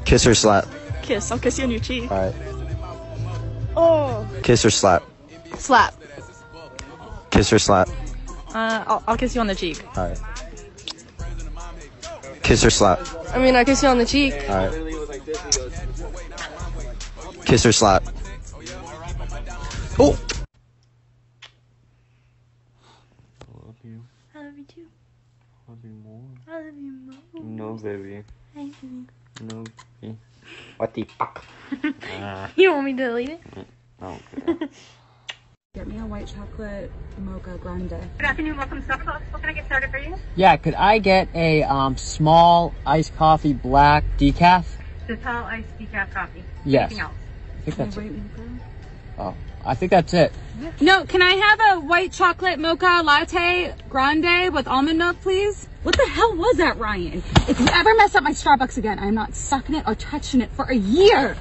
Kiss or slap? Kiss. I'll kiss you on your cheek. Alright. Oh. Kiss or slap? Slap. Kiss or slap? I'll kiss you on the cheek. Alright. Kiss or slap? I mean, I'll kiss you on the cheek. Alright. Kiss or slap? Oh! I love you. I love you too. I love you more. I love you more. No, baby. Thank you. No, baby. What the fuck? You want me to delete it? I don't care. Get me a white chocolate mocha grande. Good afternoon, welcome to Starbucks. What can I get started for you? Yeah, could I get a small iced coffee black decaf? The tall iced decaf coffee. Yes. Anything else? I think that's it. White mocha? Oh, I think that's it. No, can I have a white chocolate mocha latte grande with almond milk, please? What the hell was that, Ryan? If you ever mess up my Starbucks again, I'm not sucking it or touching it for a year.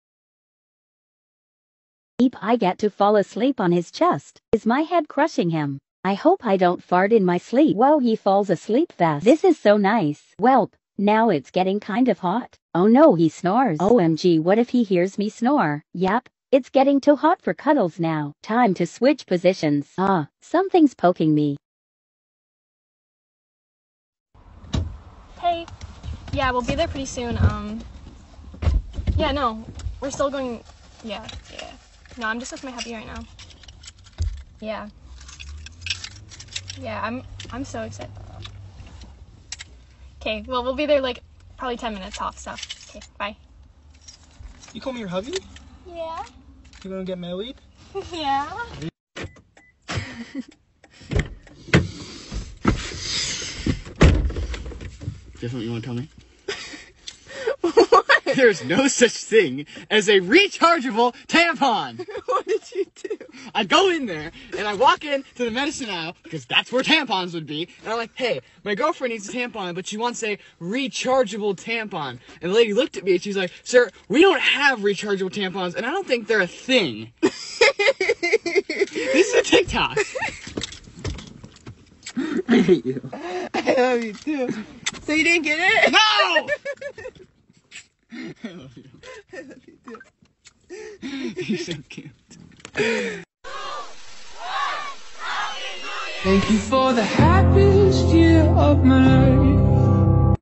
I get to fall asleep on his chest. Is my head crushing him? I hope I don't fart in my sleep. Whoa, he falls asleep fast. This is so nice. Welp, now it's getting kind of hot. Oh no, he snores. OMG, what if he hears me snore? Yep, it's getting too hot for cuddles now. Time to switch positions. Something's poking me. Hey. Yeah, we'll be there pretty soon. Yeah, no. We're still going... Yeah. No, I'm just with my hubby right now. Yeah. Yeah, I'm so excited. Okay, well, we'll be there, like, probably 10 minutes off, so. Okay, bye. You call me your hubby? Yeah. You gonna get married? Yeah. That's what you want to tell me? There's no such thing as a rechargeable tampon. What did you do? I go in there and I walk in to the medicine aisle because that's where tampons would be. And I'm like, hey, my girlfriend needs a tampon, but she wants a rechargeable tampon. And the lady looked at me and she's like, sir, we don't have rechargeable tampons and I don't think they're a thing. This is a TikTok. I hate you. I love you too. So you didn't get it? No! I love you. I love you too. You're so cute. Thank you for the happiest year of my life.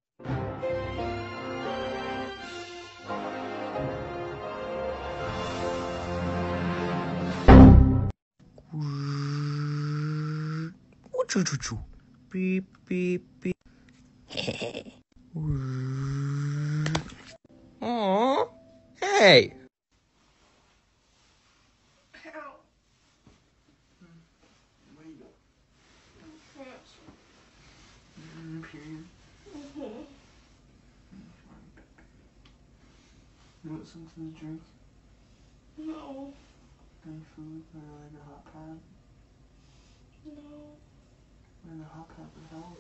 Beep, beep, beep. Aww. Hey. You want something to drink? No. Any food? Or like a hot pad? No. And a hot pad would help.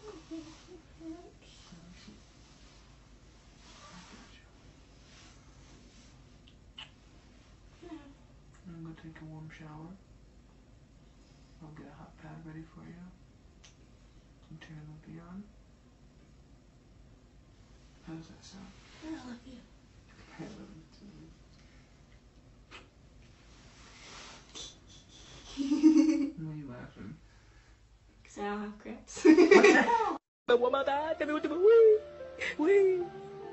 I'm gonna take a warm shower. I'll get a hot pad ready for you. And turn the light on. How does that sound? I love you. I love you too. Why are you laughing? Because I don't have cramps. What the hell? But what about that? Tell me what to do. Wee.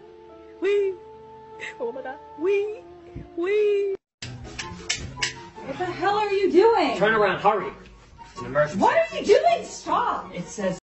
What about that? Wee. What the hell are you doing? Turn around, hurry. It's an emergency. What are you doing? Stop. It says